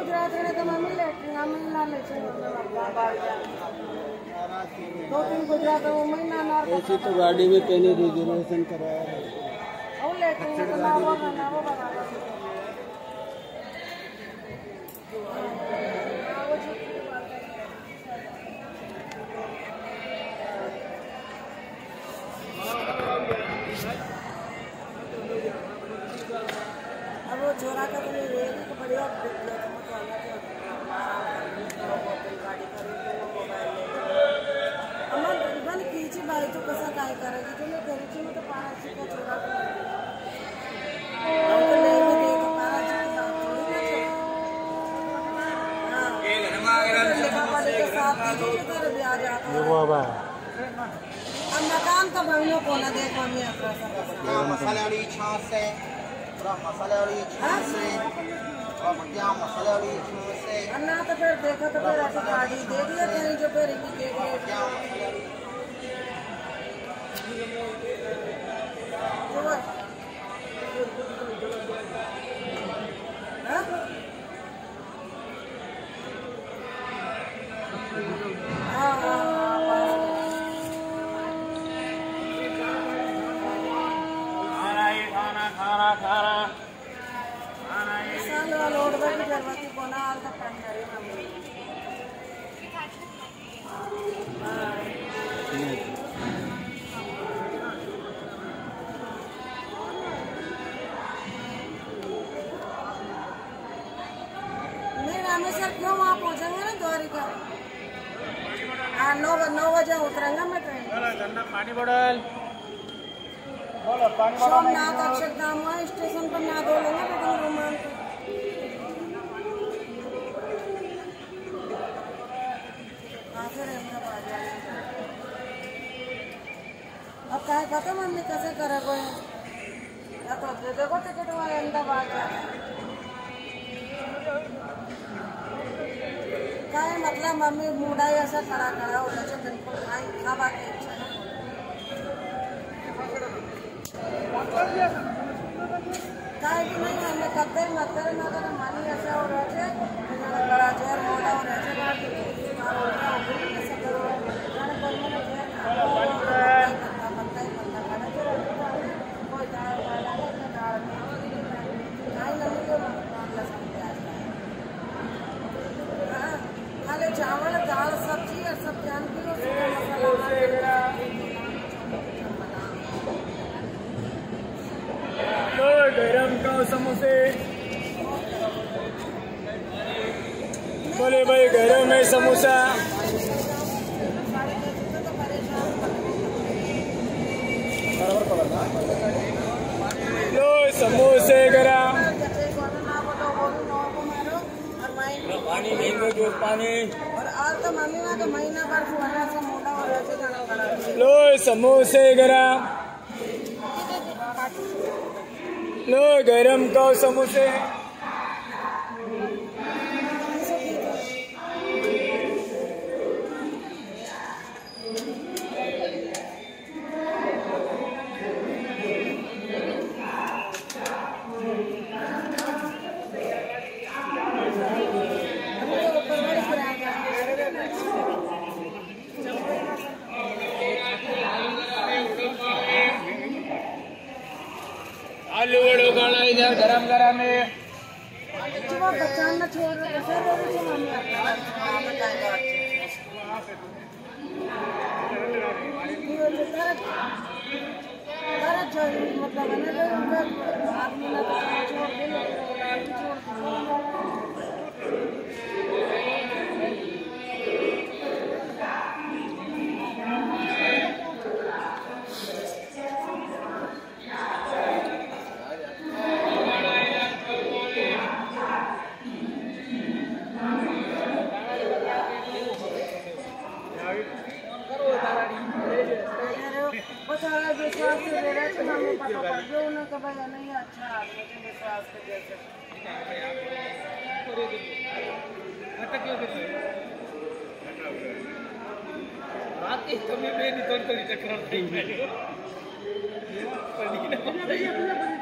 गुजरात में तो mummy lettering हमें ना ले चलो बाहर दो तीन गुजरात में महीना ना ऐसी तो गाड़ी में पहले रिजर्वेशन कराया है और लेटरिंग तो ना वो बना अब वो छोरा का तो नहीं तो बढ़िया खींची बाई तो कसा काय करायची तुम्ही घरीची मग पाण्याची का छोरा अब मकान का बहनों को ना देखो मैं मसाले वाली छाछ से पूरा मसाले वाली छाछ से और क्या मसाले वाली छाछ से अन्ना तो फिर देखा तो फिर ऐसी गाड़ी दे दिया कहीं जो फिर इनकी दे दिया क्या मसाले वाली सर क्यों वहाँ पहुँचेंगे ना द्वारिका 9 बजे उतरेंगे मैं ट्रेन पानी बोतल सोमनाथ अक्षरधाम स्टेशन पर ना दो लेंगे लेकिन रोमान अब क्या पता मम्मी कैसे करे कोई या तो देखो टिकट वाले अहमदाबाद काय मतलब मम्मी मूडा ऐसा खड़ा हो जाए बिल्कुल खावा की इच्छा काय भी नहीं हमें कत्ते मत्ते ना कर मानी ऐसा हो रहा है बड़ा जोर मोड़ा हो रहा है चावल दाल सब्जी और सब जानती हो गरम का समोसे बोले भाई गरम है समोसा लो समोसे गरम पानी लेंगे जो पानी और तो मम्मी ना तो महीना भर सुहाना से मोटा हो रहा है लो समोसे गरम लो गरम का समोसे आलू वड़ो खाना इधर गरम गरम है बचाना छोड़ विश्वास से दे रहे थे हमें पता पड़ गया उन्हें कहा भाई नहीं अच्छा मुझे विश्वास के जैसे बात ही तुम्हें नहीं तो चक्कर